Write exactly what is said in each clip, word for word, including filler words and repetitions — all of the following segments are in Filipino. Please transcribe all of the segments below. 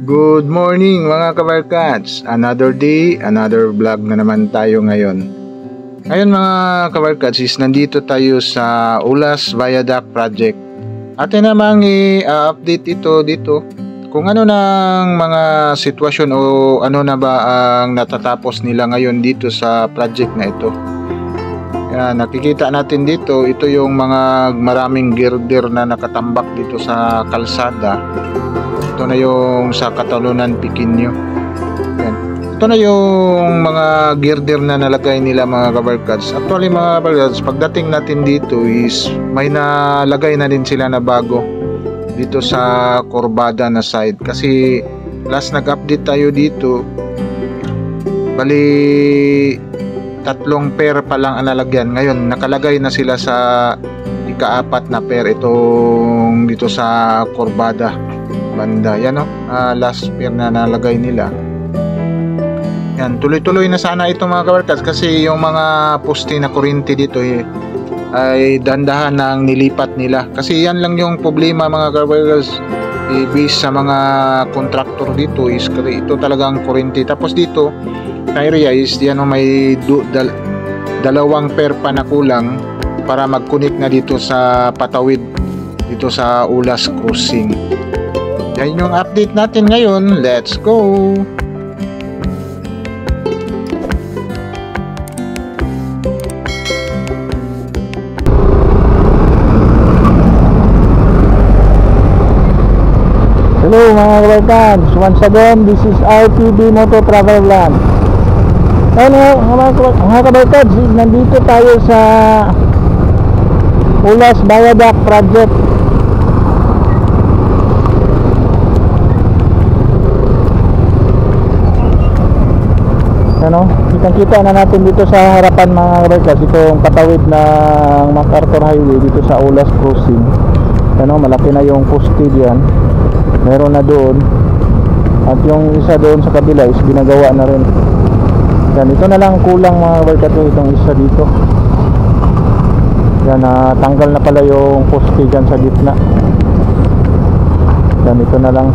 Good morning mga kabarkats! Another day, another vlog na naman tayo ngayon. Ngayon mga kabarkats is nandito tayo sa Ulas Viaduct Project. Atin namang i-update ito dito kung ano nang mga sitwasyon o ano na ba ang natatapos nila ngayon dito sa project na ito. Yan, nakikita natin dito, ito yung mga maraming girder na nakatambak dito sa kalsada. Ito na yung sa Katalunan Pequeño. Yan. Ito na yung mga girder na nalagay nila mga kabarkads. Actually mga kabarkads, pagdating natin dito is may nalagay na din sila na bago dito sa Corbada na side. Kasi last nag-update tayo dito, bali tatlong pair pa lang ang nalagyan. Ngayon nakalagay na sila sa ikaapat na pair itong dito sa Corbada banda. Yan o, uh, last pair na nalagay nila. Yan, tuloy-tuloy na sana ito mga kabarkads kasi yung mga poste na kuryente dito eh, ay dandahan ng nilipat nila. Kasi yan lang yung problema mga kabarkads, eh, based sa mga contractor dito is ito talagang kuryente. Tapos dito na area is yan o, may du, dal, dalawang pair pa na kulang para mag-connect na dito sa patawid dito sa Ulas Crossing. Yan yung update natin ngayon. Let's go! Hello mga kabarkads, once again this is R T B Moto Travel Vlog. Ayun mga kabarkads, nandito tayo sa Ulas Viaduct Project. Ano, kitang-kita na natin dito sa harapan mga kabarkads itong patawid ng MacArthur Highway dito sa Ulas Crossing. Ano, malaki na yung poste diyan. Meron na doon. At yung isa doon sa kabila is ginagawa na rin. Yan, ito na lang kulang mga kabarkads, itong isa dito. Yan, uh, tanggal na pala yung poste diyan sa gitna. Yan, ito na lang.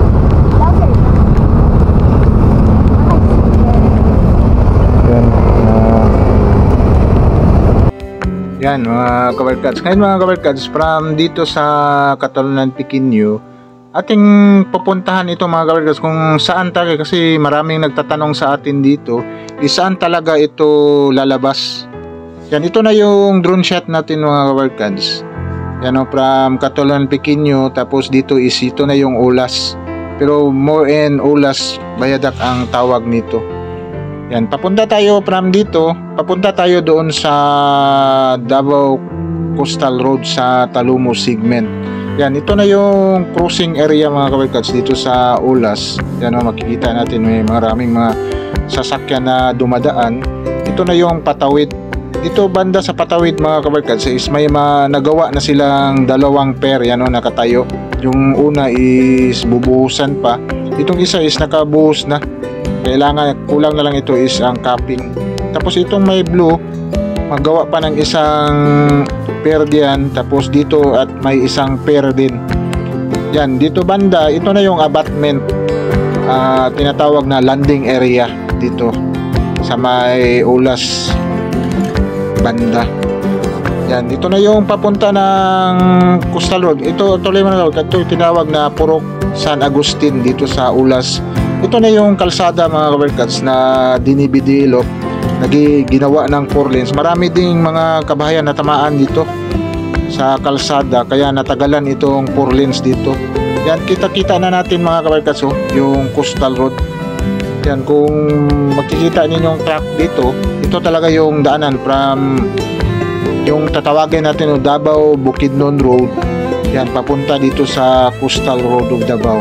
Yan mga kabarkads. Ngayon mga kabarkads, from dito sa Katalunan Pequeño, ating pupuntahan ito mga kabarkads kung saan talaga, kasi maraming nagtatanong sa atin dito is saan talaga ito lalabas. Yan, ito na yung drone shot natin mga kabarkads. Yan o, from Katalunan Pequeño, tapos dito is ito na yung Ulas, pero more in Ulas Viaduct ang tawag nito. Yan, papunta tayo from dito, papunta tayo doon sa Davao Coastal Road sa Talumo segment. Yan, ito na yung crossing area mga kabarkads dito sa Ulas. Yan o, makikita natin may maraming mga sasakyan na dumadaan. Ito na yung patawid. Dito banda sa patawid mga kabarkads is may mga nagawa na silang dalawang pair. Yan o, nakatayo. Yung una is bubuhusan pa. Itong isa is nakabuhos na. Kailangan, kulang na lang ito is ang capping. Tapos itong may blue, magawa pa ng isang pair diyan. Tapos dito at may isang pair din. Yan, dito banda, ito na yung abutment, uh, tinatawag na landing area dito sa may Ulas banda. Yan, ito na yung papunta ng Coastal Road. Ito tuloy mo na, ito tinawag na Purok San Agustin dito sa Ulas. Ito na yung kalsada mga kabarkads na dinibidilok, nagiginawa ng four lanes. Marami ding mga kabahayan na tamaan dito sa kalsada, kaya natagalan itong four lanes dito. Yan, kita-kita na natin mga kabarkads oh, yung Coastal Road. Yan, kung makikita ninyo yung track dito, ito talaga yung daanan from yung tatawagin natin o Davao Bukidnon Road. Yan, papunta dito sa Coastal Road of Davao.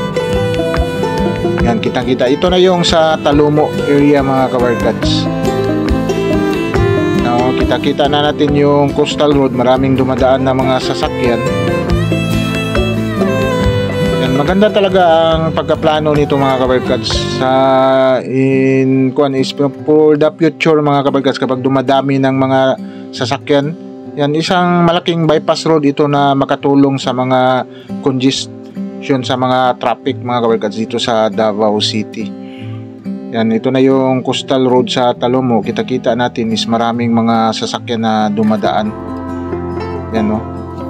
Yan, kitang-kita. Ito na yung sa Talumo area mga kabarkads. No, kita-kita na natin yung Coastal Road. Maraming dumadaan na mga sasakyan. Yan, maganda talaga ang pagkaplano nito mga kabarkads. Sa in kuan is for the future mga kabarkads, kapag dumadami ng mga sasakyan. Yan, isang malaking bypass road ito na makatulong sa mga congest disruption sa mga traffic mga kabarkads dito sa Davao City. Yan, ito na yung coastal road sa Talomo. Kita-kita natin is maraming mga sasakyan na dumadaan. Yan, no.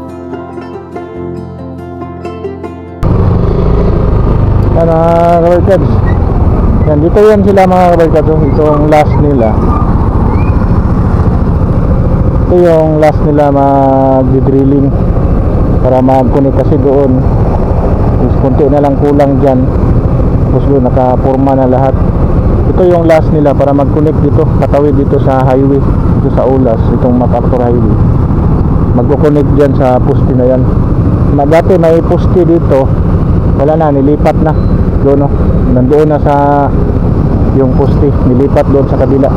Yan mga kabarkads. Yan, dito yan sila mga kabarkads. Itong last nila. Ito yung last nila mag-drilling para mag-connect kasi doon. Is konti na lang kulang dyan. Tapos doon nakapurma na lahat. Ito yung last nila para mag-connect dito, katawid dito sa highway, dito sa Ulas, itong MacArthur Highway. Magko-connect dyan sa poste na yan. Dati may poste dito, wala na, nilipat na doon, no? Nandoon na sa yung poste, nilipat doon sa kabila.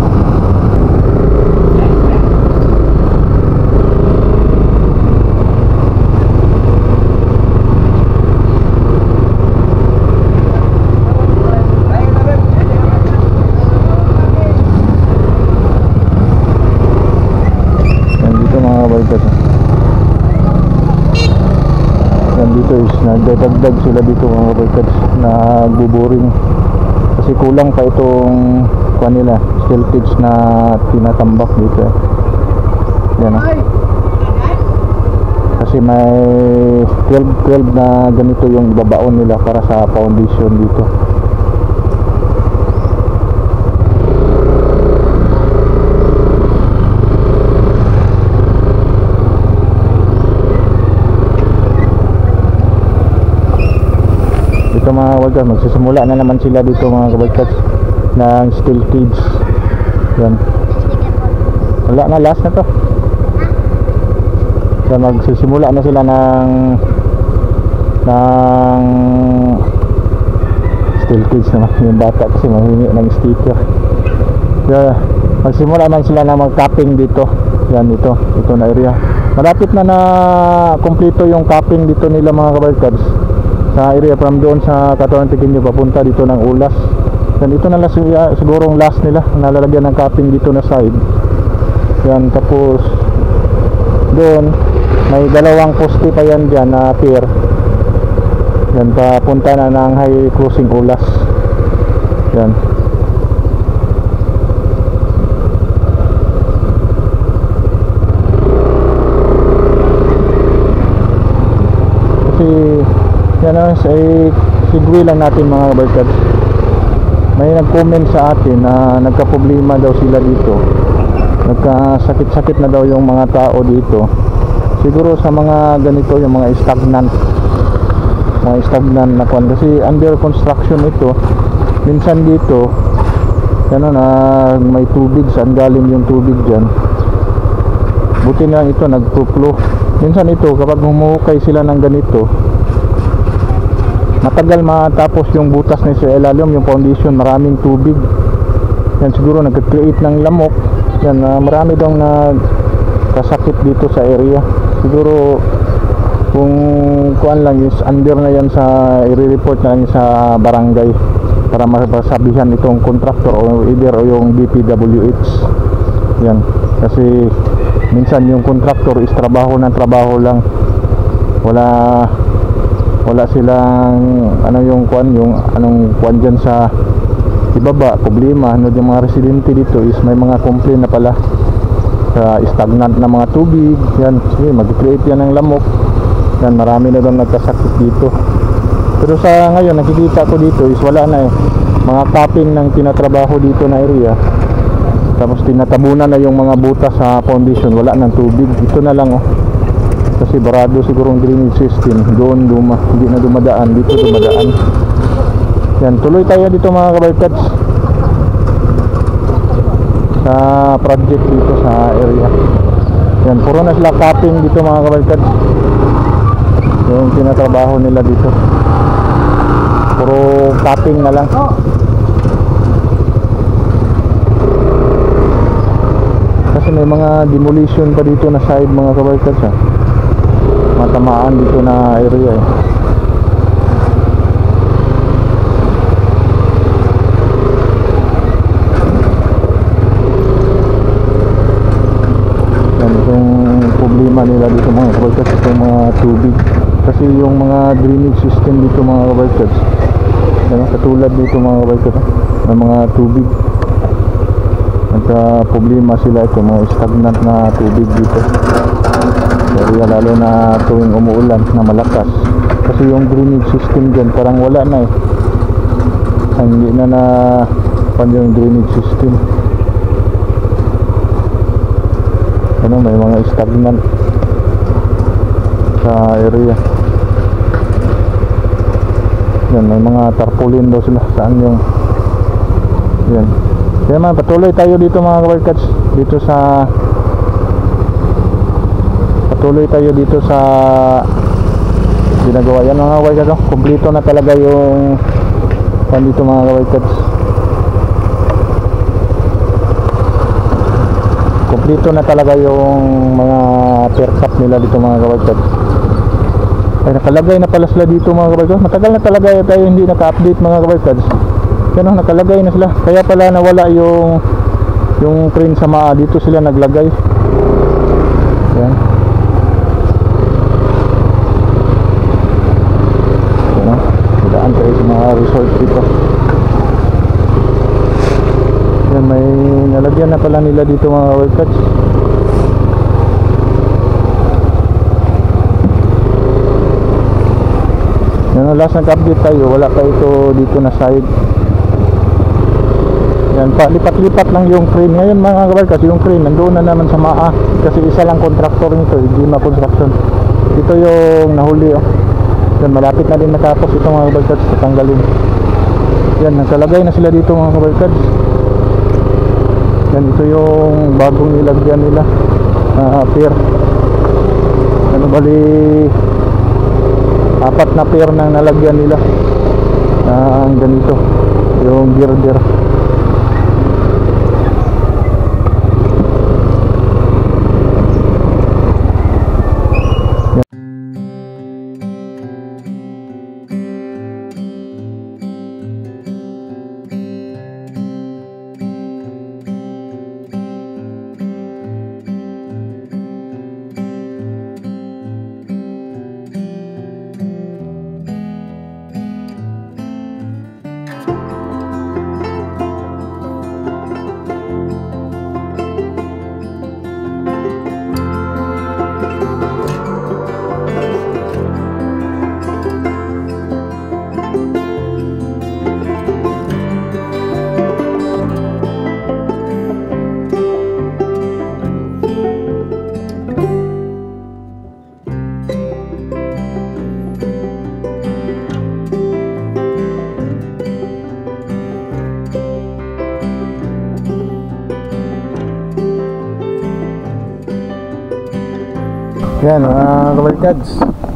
Yan dito is nagdadagdag sila dito mga kabarkads, nagbuboring kasi kulang pa itong kanila steel cage na tinatambak dito. Yan, oh. Kasi may twelve twelve na ganito yung ibabaon nila para sa foundation dito. Ito mga kabarkads, magsisimula na naman sila dito mga kabarkads ng steel cage. Yan, wala na, last na to. Yan, magsisimula na sila ng ng steel cage naman. Yung bata kasi mahingi ng sticker. Yan, magsimula naman sila na mag-capping dito. Yan, ito, ito na area. Malapit na na kompleto yung capping dito nila mga kabarkads sa area from doon sa Katawan Pequeño papunta dito ng Ulas. Yan, ito na lang siguro ang last nila, nalalagyan ng capping dito na side. Yan, tapos doon may dalawang poste pa yan dyan na pier. Yan, papunta na ng high crossing Ulas. Yan. Kasi yan, ay sigwi lang natin mga kabarkads. May nag-comment sa atin na nagka-problema daw sila dito, nagkasakit-sakit na daw yung mga tao dito. Siguro sa mga ganito, yung mga stagnant mga stagnant na kwan, kasi under construction ito. Minsan dito ano na may tubig, saan galing yung tubig dyan. Buti na ito nagpuplo. Minsan ito kapag humuhukay sila ng ganito, matagal matapos yung butas na sa ilalim, yung foundation, maraming tubig. Yan, siguro nag-create ng lamok. Yan, uh, marami daw nagkasakit dito sa area. Siguro kung kuan lang is under na yan, sa i-report na lang sa barangay para masabihan itong contractor o either o yung D P W H. Yan, kasi minsan yung contractor is trabaho ng trabaho lang, wala wala silang ano yung kuan, yung anong kuan dyan sa ibaba, problema. Ano yung mga residente dito is may mga complain na pala sa stagnant na mga tubig. Yan, sige, mag-create yan ng lamok. Yan, marami na doon nagkasakit dito. Pero sa ngayon nakikita ko dito is wala na eh, mga capping ng tinatrabaho dito na area. Tapos tinatabunan na yung mga butas sa foundation, wala ng tubig. Ito na lang, oh, kasi barado siguro ang drainage system doon, duma, hindi na dumadaan, dito dumadaan. Yan, tuloy tayo dito mga kabarkads sa project dito sa area. Yan, puro na sila capping dito mga kabarkads, yung tinatrabaho nila dito, puro capping na lang. Kasi may mga demolition pa dito na side mga kabarkads, ha. Matamaan dito na area eh. Yan, itong problema nila dito mga kabarkads, itong mga tubig. kasi yung mga drainage system dito mga kabarkads, ano, katulad dito mga kabarkads, may mga tubig, nagka problema sila ito, mga stagnant na tubig dito. Kaya lalo na tuwing umuulan na malakas, kasi yung drainage system dyan parang wala na eh, hindi na na pan yung drainage system, ano, may mga stagnant sa area. Yan, may mga tarpaulin daw sila saan yung yan. Kaya man, patuloy tayo dito mga kabarkads, dito sa patuloy tayo dito sa ginagawa yan mga kabarkads. Oh, kumpleto na talaga yung pan dito mga kabarkads, kumpleto na talaga yung mga pier cap nila dito mga kabarkads. Ay, nakalagay na pala sila dito mga kabarkads. Matagal na talaga tayo hindi naka-update mga kabarkads. Yan, nakalagay na sila. Kaya pala nawala yung yung crane sa maa. Dito sila naglagay. Yan. Yan. Daan tayo sa mga resort dito. Yan, may nalagyan na pala nila dito mga kabarkads. Yan, last nag-update tayo, wala pa ito dito na side. Yan, pa lipat-lipat lang yung crane ngayon mga kabarkads. Yung crane nandoon na naman sa maa, kasi isa lang contractor nito, Ijima Construction. Ito yung nahuli oh. Yan, malapit na din matapos ito mga kabarkads, tatanggalin. Yan, nagkalagay na sila dito mga kabarkads. Yan, ito yung bagong nilagyan nila na uh, pier. Ano bali apat na pier nang nalagyan nila ang uh, ganito yung girder. Yan mga kabarkads.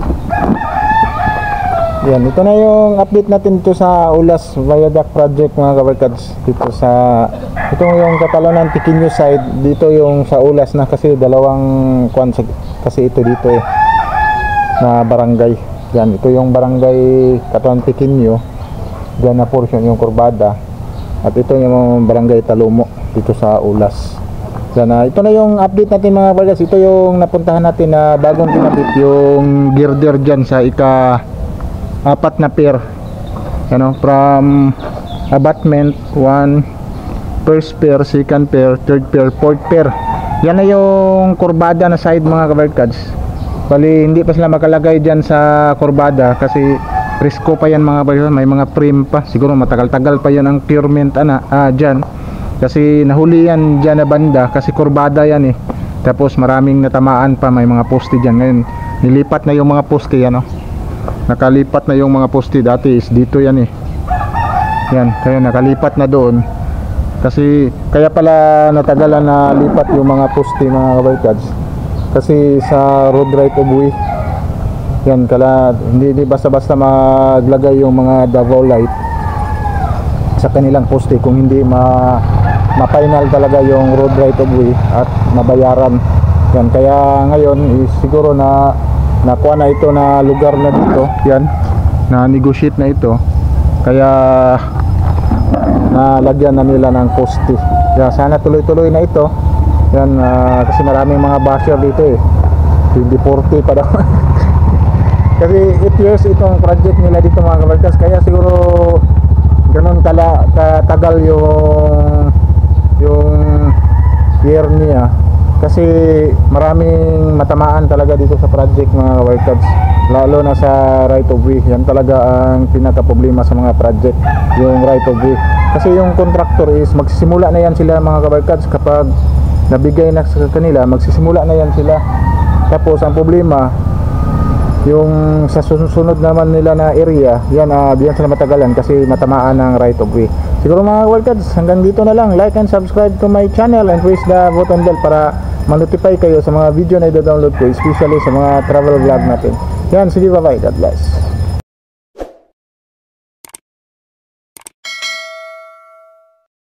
Yan, ito na yung update natin dito sa Ulas Viaduct Project mga kabarkads. Dito sa ito yung Catalonan Pequeño side, dito yung sa Ulas na, kasi dalawang kwan kasi ito dito eh na barangay. Yan, ito yung barangay Catalonan Pequeño. Diyan na portion yung Kurbada. At ito yung barangay Talumo dito sa Ulas. Yan, uh, ito na yung update natin mga kabarkads. Ito yung napuntahan natin na bagong pinabit, yung girder dyan sa ika apat na pier, ano, from abutment one, first pier, second pier, third pier, fourth pier. Yan na yung kurbada na side mga kabarkads. Bali hindi pa sila makalagay dyan sa kurbada kasi risko pa yan mga kabarkads. May mga frame pa, siguro matagal-tagal pa yan ang curement ana, ah, dyan. Kasi nahuli yan dyan na banda, kasi kurbada yan eh. Tapos maraming natamaan pa, may mga poste dyan. Ngayon nilipat na yung mga poste yan, oh. Nakalipat na yung mga poste. Dati is dito yan eh. Yan, kaya nakalipat na doon. Kasi kaya pala natagalan na lipat yung mga poste mga kabarkads, kasi sa road right of way. Yan, kala hindi, hindi basta-basta maglagay yung mga Davao light sa kanilang poste kung hindi ma ma-final talaga yung road right of way at mabayaran. Yan, kaya ngayon is siguro na nakuha na ito na lugar na dito. Yan, na negotiate na ito, kaya nalagyan na nila ng poste. Yan, sana tuloy-tuloy na ito. Yan, uh, kasi maraming mga basher dito eh, twenty forty pa daw. Kasi eight years itong project nila dito mga kabarkas, kaya siguro ganun kala katagal yung yung year niya, kasi maraming matamaan talaga dito sa project mga kabarkas, lalo na sa right of way. Yan talaga ang pinaka problema sa mga project, yung right of way. Kasi yung contractor is magsisimula na yan sila mga kabarkas, kapag nabigay na sa kanila magsisimula na yan sila. Tapos ang problema, yung sa susunod naman nila na area, yan uh, diyan sila matagalan kasi matamaan ng right of way. Siguro mga kabarkads, hanggang dito na lang. Like and subscribe to my channel and press the button bell para ma-notify kayo sa mga video na i-download ko, especially sa mga travel vlog natin. Yan, sige, bye bye, God bless.